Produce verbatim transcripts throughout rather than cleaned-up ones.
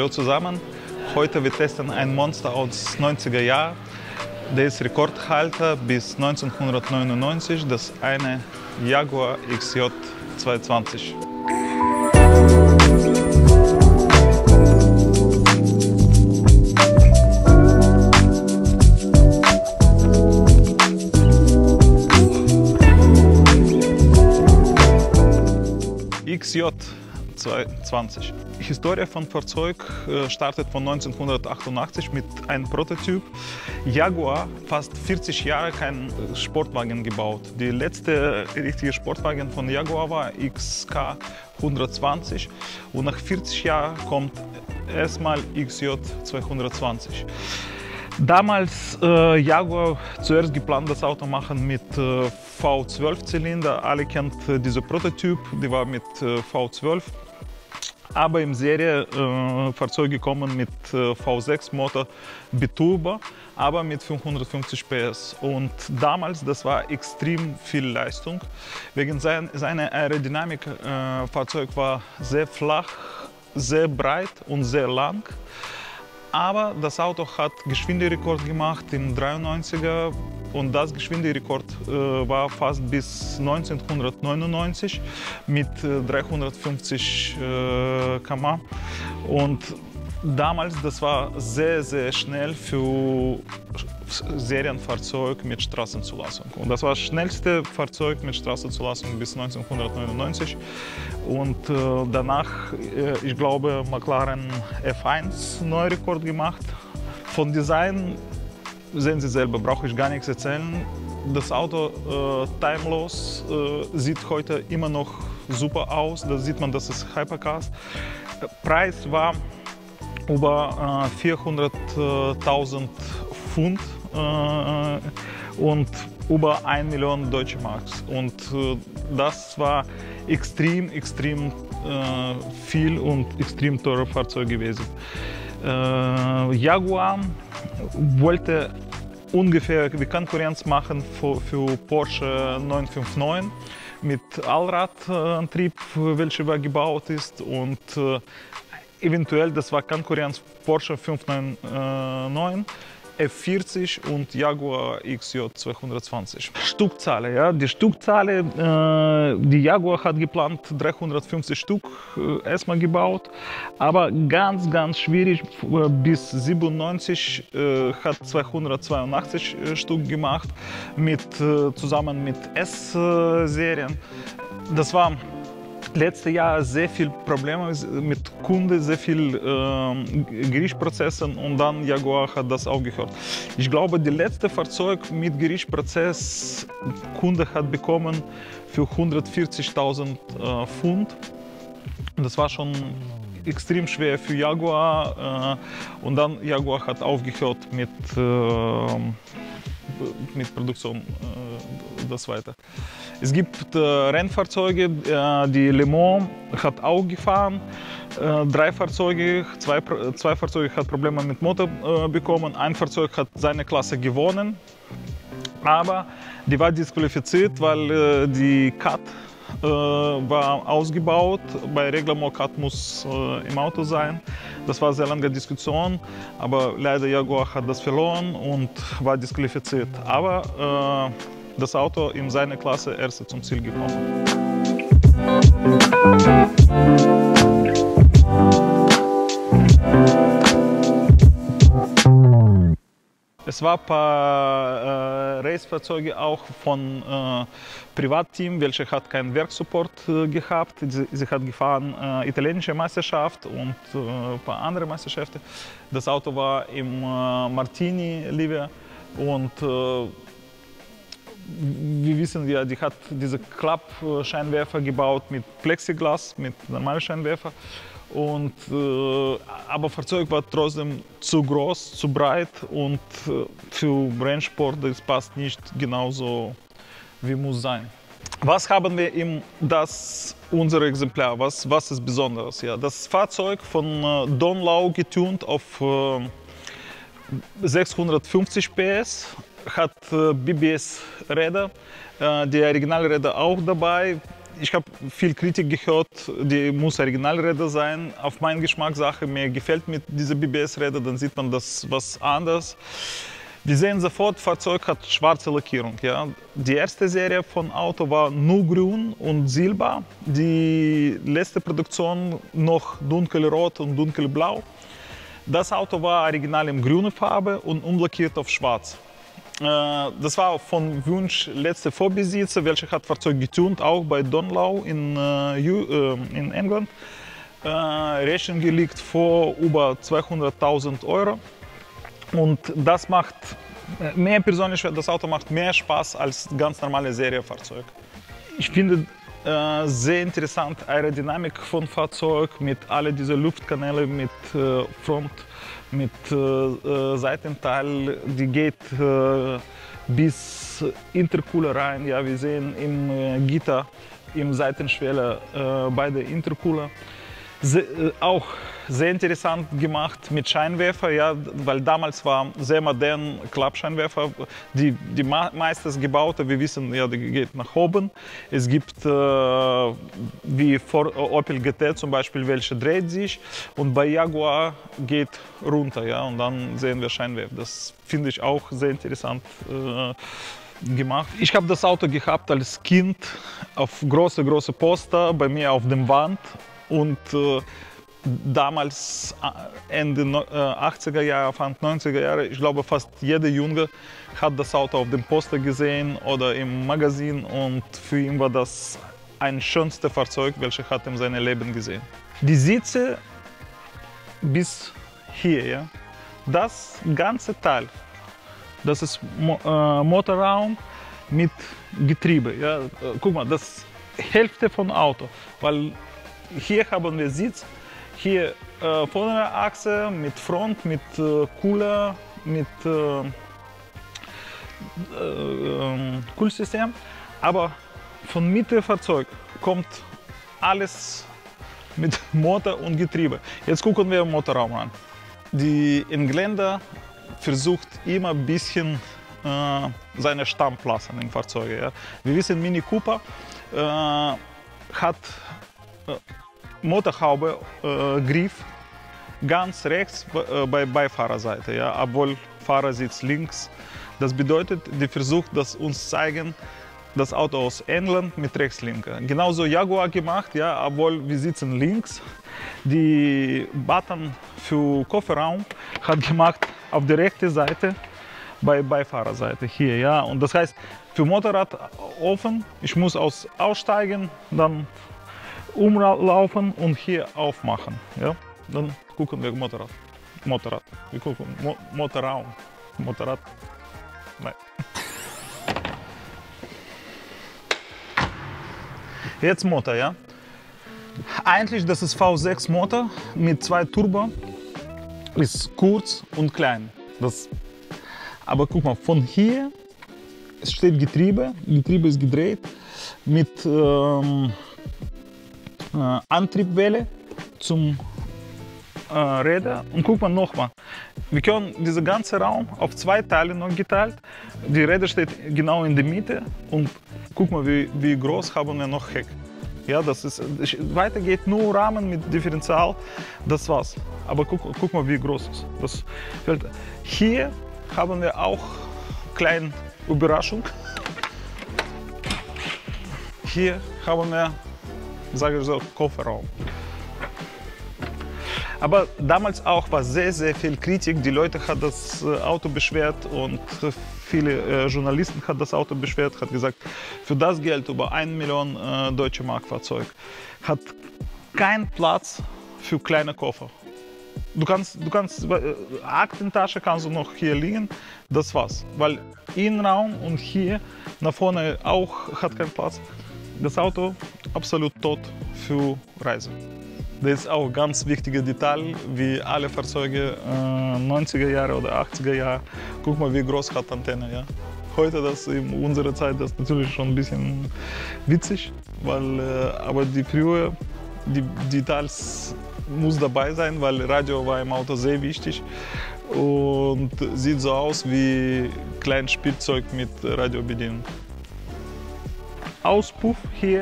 Hallo zusammen. Heute wir testen ein Monster aus neunziger Jahren. Der ist Rekordhalter bis neunzehnhundertneunundneunzig, das eine Jaguar X J zweihundertzwanzig. X J zweihundertzwanzig. Die Historie von Fahrzeug startet von neunzehnhundertachtundachtzig mit einem Prototyp. Jaguar fast vierzig Jahre kein Sportwagen gebaut. Die letzte richtige Sportwagen von Jaguar war X K hundertzwanzig und nach vierzig Jahren kommt erstmal X J zweihundertzwanzig. Damals äh, Jaguar zuerst geplant, das Auto machen mit äh, V zwölf Zylinder. Alle kennen äh, diesen Prototyp, die war mit äh, V zwölf. Aber im Serie äh, Fahrzeuge kommen mit äh, V sechs Motor Biturbo, aber mit fünfhundertfünfzig P S. Und damals, das war extrem viel Leistung. Wegen sein, seiner Aerodynamik, äh, Fahrzeug war sehr flach, sehr breit und sehr lang. Aber das Auto hat Geschwinderekord gemacht im dreiundneunziger und das Geschwinderekord äh, war fast bis neunzehnhundertneunundneunzig mit äh, dreihundertfünfzig äh, Kilometer pro Stunde. Und damals, das war sehr, sehr schnell für Serienfahrzeug mit Straßenzulassung. Und das war das schnellste Fahrzeug mit Straßenzulassung bis neunzehnhundertneunundneunzig. Und äh, danach, äh, ich glaube, McLaren F eins neuen Rekord gemacht. Von Design sehen Sie selber, brauche ich gar nichts erzählen. Das Auto äh, timeless, äh, sieht heute immer noch super aus. Da sieht man, das ist Hypercars. Der Preis war über äh, vierhunderttausend Pfund äh, und über eine Million Deutsche Mark. Und äh, das war extrem, extrem äh, viel und extrem teure Fahrzeug gewesen. Äh, Jaguar wollte ungefähr die Konkurrenz machen für, für Porsche neunhundertneunundfünfzig mit Allradantrieb, welcher gebaut ist, und äh, eventuell, das war Konkurrenz Porsche fünfhundertneunundneunzig, F vierzig und Jaguar X J zweihundertzwanzig. Stückzahl, ja, die Stückzahl, äh, die Jaguar hat geplant dreihundertfünfzig Stück äh, erstmal gebaut, aber ganz, ganz schwierig, bis siebenundneunzig äh, hat zweihundertzweiundachtzig äh, Stück gemacht, mit, äh, zusammen mit S-Serien. Das war letztes Jahr sehr viele Probleme mit Kunden, sehr viel äh, Gerichtsprozessen, und dann Jaguar hat das aufgehört. Ich glaube, die letzte Fahrzeug mit Gerichtsprozess Kunde hat bekommen für hundertvierzigtausend äh, Pfund. Das war schon extrem schwer für Jaguar, äh, und dann Jaguar hat aufgehört mit äh, mit Produktion äh, das weiter. Es gibt äh, Rennfahrzeuge, äh, die Le Mans hat auch gefahren, äh, drei Fahrzeuge, zwei, zwei Fahrzeuge hat Probleme mit Motor äh, bekommen, ein Fahrzeug hat seine Klasse gewonnen, aber die war disqualifiziert, weil äh, die Cut äh, war ausgebaut. Bei Reglement Cut muss äh, im Auto sein. Das war eine sehr lange Diskussion, aber leider Jaguar hat das verloren und war disqualifiziert. Aber äh, das Auto in seiner Klasse erst zum Ziel gekommen. Es war ein paar äh, Racefahrzeuge auch von äh, Privatteam, welche hat keinen Werksupport äh, gehabt. Sie, sie hat gefahren äh, italienische Meisterschaft und äh, ein paar andere Meisterschaften. Das Auto war im äh, Martini Livia, und äh, wir wissen ja, die hat diese Klappscheinwerfer gebaut mit Plexiglas, mit normalen Scheinwerfer. Und, äh, aber das Fahrzeug war trotzdem zu groß, zu breit, und äh, für Rennsport das passt nicht genauso, wie muss sein. Was haben wir in das unser Exemplar? Was, was ist Besonderes? Ja, das Fahrzeug von äh, Don Lau getunt auf äh, sechshundertfünfzig P S, hat äh, B B S-Räder, äh, die Originalräder auch dabei. ich habe viel Kritik gehört, die muss Originalräder sein. Auf meinen Geschmackssache, mir gefällt mit diese B B S-Räder, dann sieht man das was anderes. Wir sehen sofort, das Fahrzeug hat schwarze Lackierung. Ja. Die erste Serie von Auto war nur grün und silber. Die letzte Produktion noch dunkelrot und dunkelblau. Das Auto war original in grüner Farbe und umlackiert auf schwarz. Das war von Wunsch letzte Vorbesitzer, welcher hat Fahrzeug getunt, auch bei Donlau in, in England. Rechnung liegt vor über zweihunderttausend Euro. Und das macht, mir persönlich, das Auto macht mehr Spaß als ganz normale Seriefahrzeug. Ich finde äh, sehr interessant Aerodynamik von Fahrzeug mit alle diese Luftkanäle, mit äh, Front, mit äh, Seitenteil, die geht äh, bis Intercooler rein. Ja, wir sehen im äh, Gitter, im Seitenschwelle äh, beide Intercooler. Se, äh, auch sehr interessant gemacht mit Scheinwerfer, ja, weil damals war sehr modern Klappscheinwerfer. Die, die meistens gebaute, wir wissen, ja, die geht nach oben. Es gibt äh, wie vor Opel G T zum Beispiel, welche dreht sich und bei Jaguar geht runter, ja, und dann sehen wir Scheinwerfer. Das finde ich auch sehr interessant äh, gemacht. Ich habe das Auto gehabt als Kind auf große, große Poster bei mir auf der Wand. Und äh, damals, Ende achtziger Jahre, Anfang neunziger Jahre, ich glaube, fast jeder Junge hat das Auto auf dem Poster gesehen oder im Magazin und für ihn war das ein schönstes Fahrzeug, welches hat er in seinem Leben gesehen. Die Sitze bis hier, ja, das ganze Teil, das ist Mo äh, Motorraum mit Getriebe. Ja. Guck mal, das ist die Hälfte vom Auto, weil hier haben wir Sitz, hier äh, vordere Achse mit Front, mit äh, Cooler, mit äh, äh, Kühlsystem. Aber von Mitte Fahrzeug kommt alles mit Motor und Getriebe. Jetzt gucken wir den Motorraum an. Die Engländer versucht immer ein bisschen äh, seine Stammplätze in Fahrzeugen. Ja. Wir wissen, Mini Cooper äh, hat äh, Motorhaube, äh, Griff ganz rechts äh, bei Beifahrerseite, ja, obwohl Fahrersitz links. Das bedeutet, die versucht, das uns zeigen, das Auto aus England mit Rechtslenker. Genauso Jaguar gemacht, ja, obwohl wir sitzen links. Die Button für Kofferraum hat gemacht auf der rechten Seite bei Beifahrerseite hier, ja. Und das heißt, für Motorrad offen, ich muss aus, aussteigen, dann umlaufen und hier aufmachen. Ja? Dann gucken wir Motorrad. Motorrad. Wir gucken Mo Motorraum. Motorrad. Nein. Jetzt Motor, ja. Eigentlich das ist V sechs Motor mit zwei Turbo. Ist kurz und klein. Das, aber guck mal, von hier es steht Getriebe. Getriebe ist gedreht mit ähm, Äh, Antriebwelle zum äh, Räder. Und guck mal nochmal, wir können diesen ganzen Raum auf zwei Teile noch geteilt. Die Räder steht genau in der Mitte und guck mal, wie, wie groß haben wir noch Heck. Ja, das ist, weiter geht nur Rahmen mit Differential, das war's. Aber guck, guck mal, wie groß ist das. Hier haben wir auch eine kleine Überraschung. Hier haben wir, sage ich so, Kofferraum. Aber damals auch war sehr, sehr viel Kritik. Die Leute haben das Auto beschwert und viele äh, Journalisten haben das Auto beschwert, hat gesagt, für das Geld über eine Million äh, deutsche Mark Fahrzeug hat keinen Platz für kleine Koffer. Du kannst, du kannst, äh, Aktentasche kannst du noch hier liegen, das war's. Weil Innenraum und hier nach vorne auch hat keinen Platz. Das Auto absolut tot für Reisen. Das ist auch ein ganz wichtiges Detail, wie alle Fahrzeuge äh, neunziger Jahre oder achtziger Jahre. Guck mal, wie groß hat Antenne. Ja? Heute, das in unserer Zeit, das ist natürlich schon ein bisschen witzig, weil, äh, aber die früher, die Details muss dabei sein, weil Radio war im Auto sehr wichtig und sieht so aus wie kleines Spielzeug mit Radiobedienung. Auspuff hier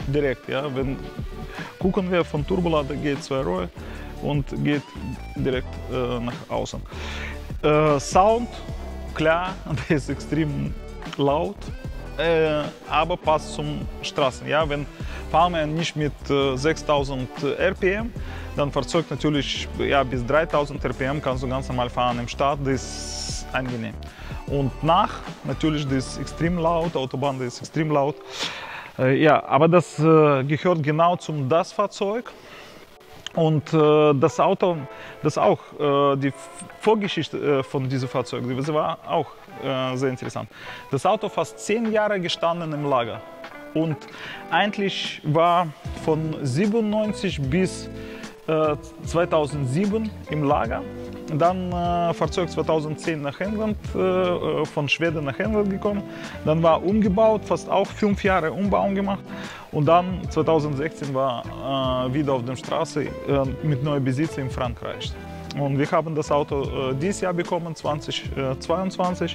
direkt. Ja? Wenn, gucken wir von Turbolader geht zwei Rohre und geht direkt äh, nach außen. Äh, Sound, klar, der ist extrem laut, äh, aber passt zum Straßen. Ja? Wenn fahren wir nicht mit äh, sechstausend R P M, dann Fahrzeug natürlich ja, bis dreitausend R P M kannst du ganz normal fahren im Start, das ist angenehm. Und nach, natürlich, das ist extrem laut, Autobahn das ist extrem laut. Äh, ja, aber das äh, gehört genau zum das Fahrzeug. Und äh, das Auto, das auch, äh, die Vorgeschichte äh, von diesem Fahrzeug, das war auch äh, sehr interessant. Das Auto fast zehn Jahre gestanden im Lager. Und eigentlich war von siebenundneunzig bis äh, zweitausendsieben im Lager. Dann äh, Fahrzeug zweitausendzehn nach England, äh, von Schweden nach England gekommen. Dann war umgebaut, fast auch fünf Jahre Umbau gemacht. Und dann zweitausendsechzehn war äh, wieder auf der Straße äh, mit neuem Besitzer in Frankreich. Und wir haben das Auto äh, dieses Jahr bekommen, zweitausendzweiundzwanzig.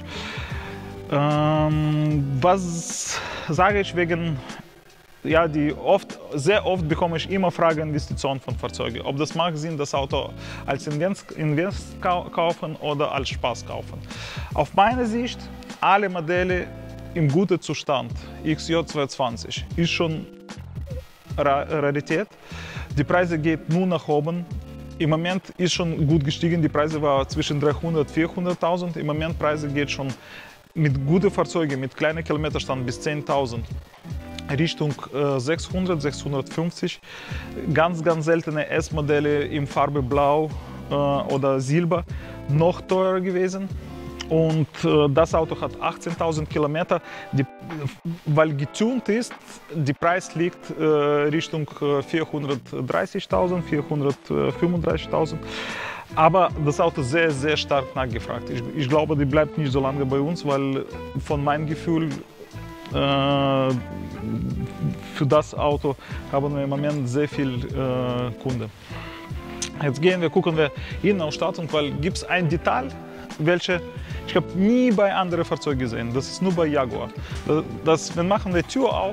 Ähm, was sage ich wegen, ja, die oft, sehr oft bekomme ich immer Fragen Investitionen von Fahrzeugen. Ob das macht Sinn, das Auto als Invest, Invest kaufen oder als Spaß kaufen. Auf meine Sicht, alle Modelle im guten Zustand, X J zweihundertzwanzig, ist schon Rarität. Die Preise gehen nur nach oben. Im Moment ist schon gut gestiegen, die Preise waren zwischen dreihundert und vierhunderttausend. Im Moment Preise geht schon mit guten Fahrzeugen, mit kleinen Kilometerstand bis zehntausend. Richtung äh, sechshundert, sechshundertfünfzig. Ganz, ganz seltene S-Modelle in Farbe Blau äh, oder Silber, noch teurer gewesen. Und äh, das Auto hat achtzehntausend Kilometer, die, weil getuned ist, der Preis liegt äh, Richtung äh, vierhundertdreißigtausend, vierhundertfünfunddreißigtausend. Aber das Auto ist sehr, sehr stark nachgefragt. Ich, ich glaube, die bleibt nicht so lange bei uns, weil von meinem Gefühl äh, für das Auto haben wir im Moment sehr viel äh, Kunden. Jetzt gehen wir, gucken wir Innenausstattung, weil gibt es ein Detail, welche ich habe nie bei anderen Fahrzeugen gesehen. Das ist nur bei Jaguar. Das, das, wenn machen wir die Tür auf,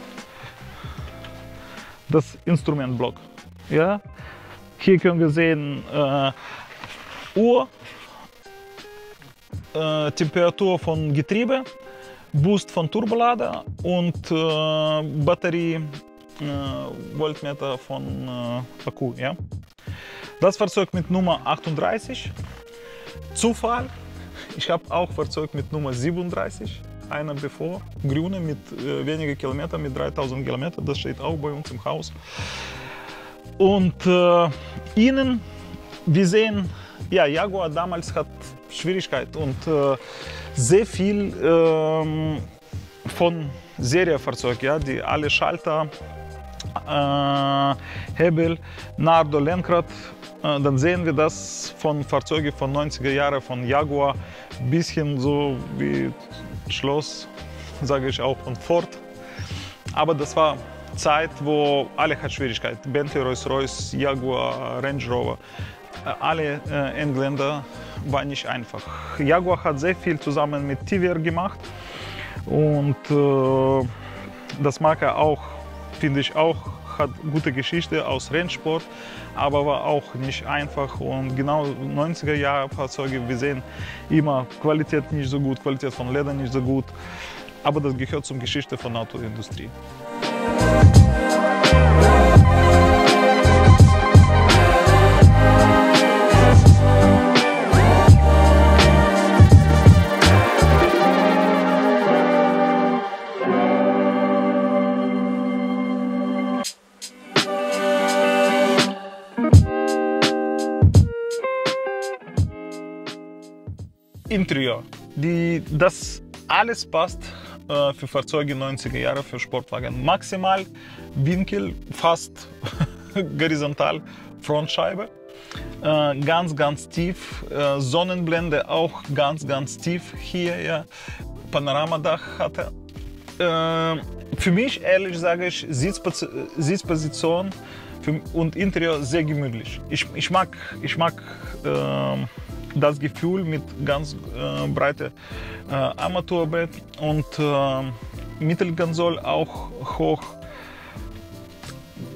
das Instrumentblock. Ja? Hier können wir sehen äh, Uhr, äh, Temperatur von Getriebe, Boost von Turbolader und äh, Batterie, äh, Voltmeter von äh, Akku. Ja? Das Fahrzeug mit Nummer achtunddreißig. Zufall, ich habe auch Fahrzeug mit Nummer siebenunddreißig, einer bevor, grüne mit äh, weniger Kilometer, mit dreitausend Kilometer, das steht auch bei uns im Haus. Und äh, innen, wir sehen, ja, Jaguar damals hat Schwierigkeit und äh, sehr viel äh, von Serienfahrzeug, ja, die alle Schalter, äh, Hebel, Nardo, Lenkrad. Dann sehen wir das von Fahrzeugen von neunziger Jahren von Jaguar, bisschen so wie Schloss, sage ich auch, von Ford. Aber das war Zeit, wo alle hatten Schwierigkeiten. Bentley, Rolls-Royce, Jaguar, Range Rover, alle äh, Engländer war nicht einfach. Jaguar hat sehr viel zusammen mit T V R gemacht und äh, das Marke auch, finde ich auch, hat gute Geschichte aus Rennsport, aber war auch nicht einfach. Und genau neunziger Jahre Fahrzeuge, wir sehen immer Qualität nicht so gut, Qualität von Leder nicht so gut, aber das gehört zur Geschichte von der Autoindustrie. Interieur. Die, das alles passt äh, für Fahrzeuge neunziger Jahre, für Sportwagen. Maximal Winkel, fast horizontal, Frontscheibe. Äh, ganz, ganz tief. Äh, Sonnenblende auch ganz, ganz tief hier. Ja. Panoramadach hatte. Äh, für mich, ehrlich sage ich, Sitzpoz Sitzposition für, und Interieur sehr gemütlich. Ich, ich mag, ich mag äh, das Gefühl mit ganz äh, breite äh, Armaturbett und äh, Mittelkonsole auch hoch.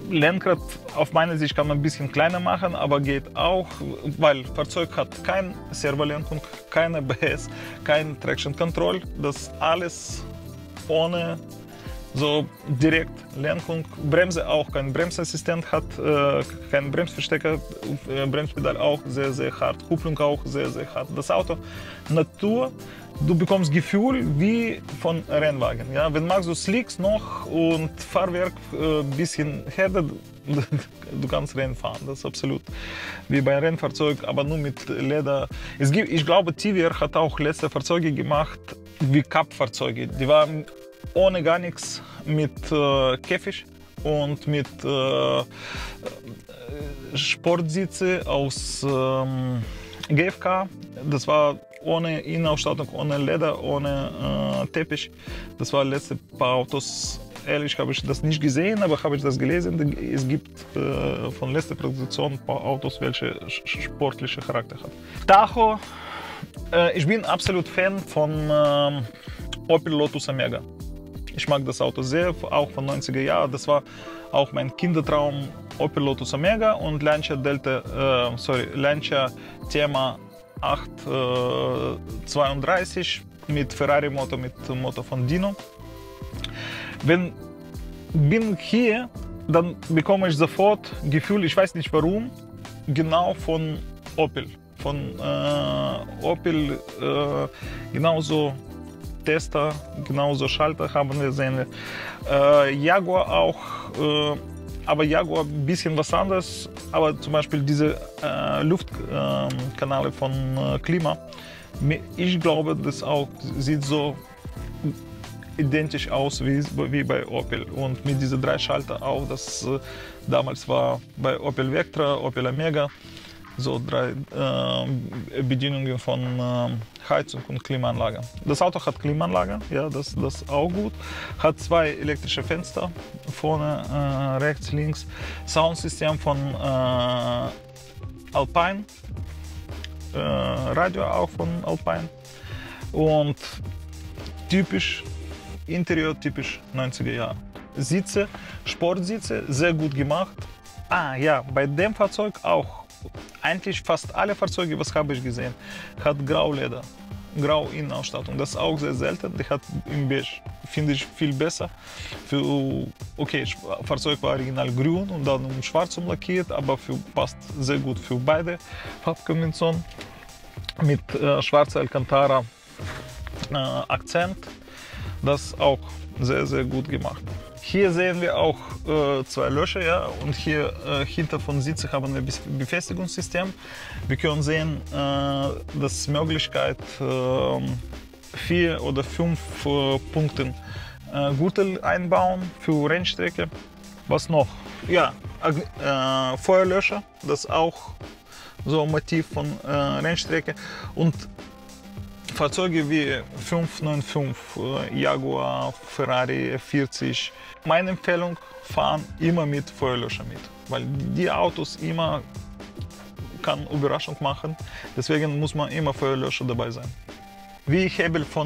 Lenkrad auf meiner Sicht kann man ein bisschen kleiner machen, aber geht auch, weil das Fahrzeug hat keine Servolenkung, keine A B S, kein Traction Control. Das alles ohne so direkt Lenkung. Bremse auch, kein Bremsassistent hat, äh, kein Bremsverstecker, äh, Bremspedal auch sehr, sehr hart, Kupplung auch sehr, sehr hart. Das Auto Natur. Du bekommst Gefühl wie von Rennwagen. Ja? Wenn magst du Slicks noch und Fahrwerk ein äh, bisschen härter, du kannst Rennen fahren. Das ist absolut wie bei Rennfahrzeug, aber nur mit Leder. Es gibt, ich glaube, T V R hat auch letzte Fahrzeuge gemacht wie Cup-Fahrzeuge. Die waren ohne gar nichts mit äh, Käfig und mit äh, Sportsitze aus ähm, G F K. Das war ohne Innenausstattung, ohne Leder, ohne äh, Teppich. Das war letzte paar Autos. Ehrlich habe ich das nicht gesehen, aber habe ich das gelesen. Es gibt äh, von letzter Produktion ein paar Autos, welche sportliche Charakter haben. Tacho, äh, ich bin absolut Fan von äh, Opel Lotus Omega. Ich mag das Auto sehr, auch von neunziger Jahren. Das war auch mein Kindertraum, Opel Lotus Omega und Lancia Delta, äh, sorry, Lancia Thema achthundertzweiunddreißig mit Ferrari-Motor, mit Motor von Dino. Wenn bin hier, dann bekomme ich sofort Gefühl, ich weiß nicht warum, genau von Opel. Von äh, Opel äh, genauso Tester, genauso Schalter haben wir gesehen. Äh, Jaguar auch, äh, aber Jaguar ein bisschen was anderes. Aber zum Beispiel diese äh, Luftkanäle äh, von äh, Klima, ich glaube, das auch sieht so identisch aus wie, wie bei Opel. Und mit diesen drei Schalter auch, das äh, damals war bei Opel Vectra, Opel Omega, so drei äh, Bedienungen von äh, Heizung und Klimaanlage. Das Auto hat Klimaanlage, ja, das ist auch gut. Hat zwei elektrische Fenster, vorne, äh, rechts, links. Soundsystem von äh, Alpine, äh, Radio auch von Alpine. Und typisch, Interieur typisch neunziger Jahre. Sitze, Sportsitze, sehr gut gemacht. Ah ja, bei dem Fahrzeug auch. Eigentlich fast alle Fahrzeuge, was habe ich gesehen, hat Grauleder, Grau Innenausstattung. Das ist auch sehr selten. Die hat im Beige, finde ich viel besser. Für, okay, das Fahrzeug war original grün und dann in schwarz umlackiert, aber für, passt sehr gut für beide Farbkombinationen. Mit äh, schwarzer Alcantara äh, Akzent. Das ist auch sehr, sehr gut gemacht. Hier sehen wir auch äh, zwei Löcher, ja, und hier äh, hinter von Sitze haben wir ein Befestigungssystem. Wir können sehen, äh, dass Möglichkeit äh, vier oder fünf äh, Punkten äh, Gürtel einbauen für Rennstrecke. Was noch? Ja, äh, Feuerlöscher, das ist auch so ein Motiv von äh, Rennstrecke. Und Fahrzeuge wie fünf neun fünf, äh, Jaguar, Ferrari F vierzig. Meine Empfehlung, fahren immer mit Feuerlöscher mit, weil die Autos immer kann Überraschung machen. Deswegen muss man immer Feuerlöscher dabei sein. Wie Hebel von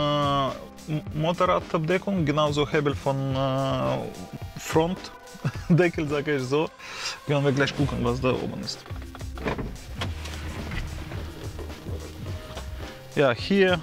äh, Motorradabdeckung, genauso Hebel von äh, Frontdeckel, sage ich so. Können wir gleich gucken, was da oben ist. Ja, hier,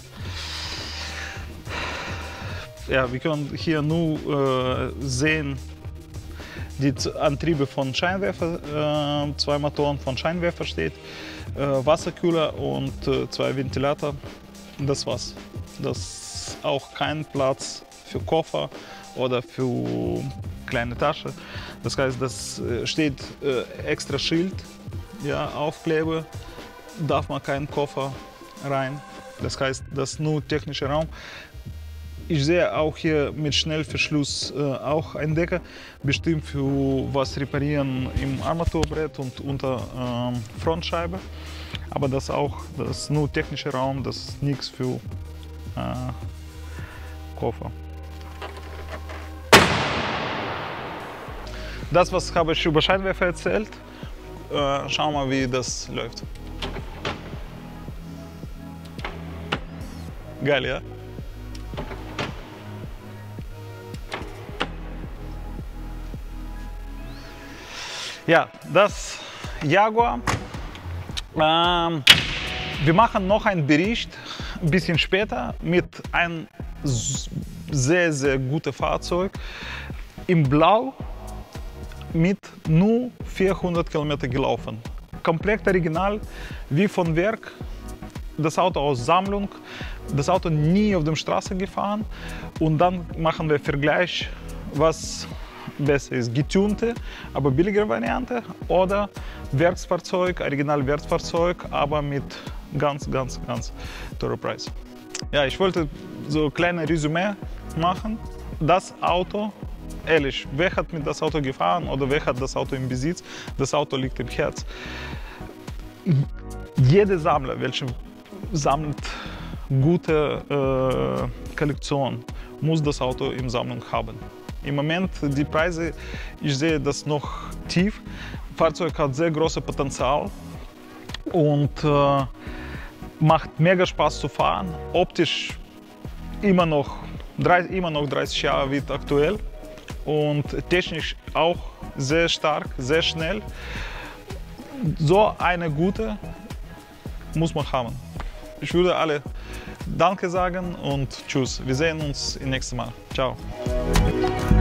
ja, wir können hier nur äh, sehen die Antriebe von Scheinwerfer, äh, zwei Motoren von Scheinwerfer steht, äh, Wasserkühler und äh, zwei Ventilator. Das war's. Das ist auch kein Platz für Koffer oder für kleine Tasche. Das heißt, das steht äh, extra Schild, ja, Aufkleber, darf man keinen Koffer rein. Das heißt, das ist nur technischer Raum. Ich sehe auch hier mit Schnellverschluss äh, auch einen Decker, bestimmt für was reparieren im Armaturbrett und unter ähm, Frontscheibe. Aber das auch, das ist nur technischer Raum, das ist nichts für äh, Koffer. Das, was habe ich über Scheinwerfer erzählt, äh, schauen wir mal, wie das läuft. Geil, ja? Ja, das Jaguar. Ähm, wir machen noch einen Bericht ein bisschen später mit einem sehr, sehr guten Fahrzeug in Blau mit nur vierhundert Kilometer gelaufen. Komplett original, wie von Werk. Das Auto aus Sammlung, das Auto nie auf der Straße gefahren. Und dann machen wir Vergleich, was besser ist, getunte, aber billigere Variante oder Werksfahrzeug, original Werksfahrzeug, aber mit ganz, ganz, ganz teurer Preis. Ja, ich wollte so ein kleines Resümee machen. Das Auto, ehrlich, wer hat mit das Auto gefahren oder wer hat das Auto im Besitz? Das Auto liegt im Herz. Jeder Sammler, welcher sammelt gute äh, Kollektion, muss das Auto in Sammlung haben. Im Moment die Preise, ich sehe das noch tief. Das Fahrzeug hat sehr großes Potenzial und äh, macht mega Spaß zu fahren. Optisch immer noch, immer noch dreißig Jahre wie aktuell und technisch auch sehr stark, sehr schnell. So eine gute muss man haben. Ich würde alle Danke sagen und tschüss. Wir sehen uns im nächsten Mal. Ciao.